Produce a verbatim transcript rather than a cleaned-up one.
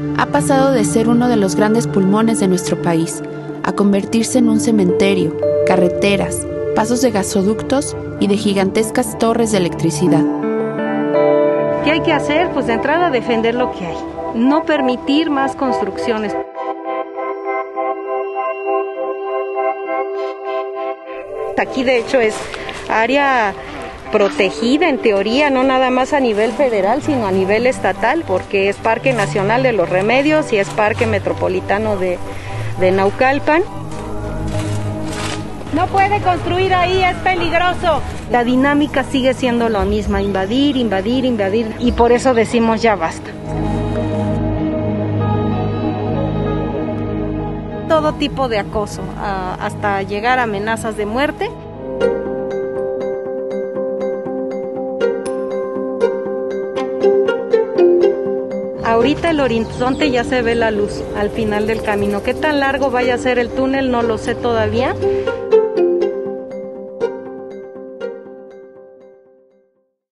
ha pasado de ser uno de los grandes pulmones de nuestro país a convertirse en un cementerio, carreteras, pasos de gasoductos y de gigantescas torres de electricidad. ¿Qué hay que hacer? Pues de entrada defender lo que hay, no permitir más construcciones. Aquí de hecho es área protegida en teoría, no nada más a nivel federal, sino a nivel estatal, porque es Parque Nacional de los Remedios y es Parque Metropolitano de, de Naucalpan. No puede construir ahí, es peligroso. La dinámica sigue siendo la misma, invadir, invadir, invadir, y por eso decimos ya basta. Todo tipo de acoso, hasta llegar a amenazas de muerte. Ahorita el horizonte ya se ve la luz al final del camino. ¿Qué tan largo vaya a ser el túnel? No lo sé todavía.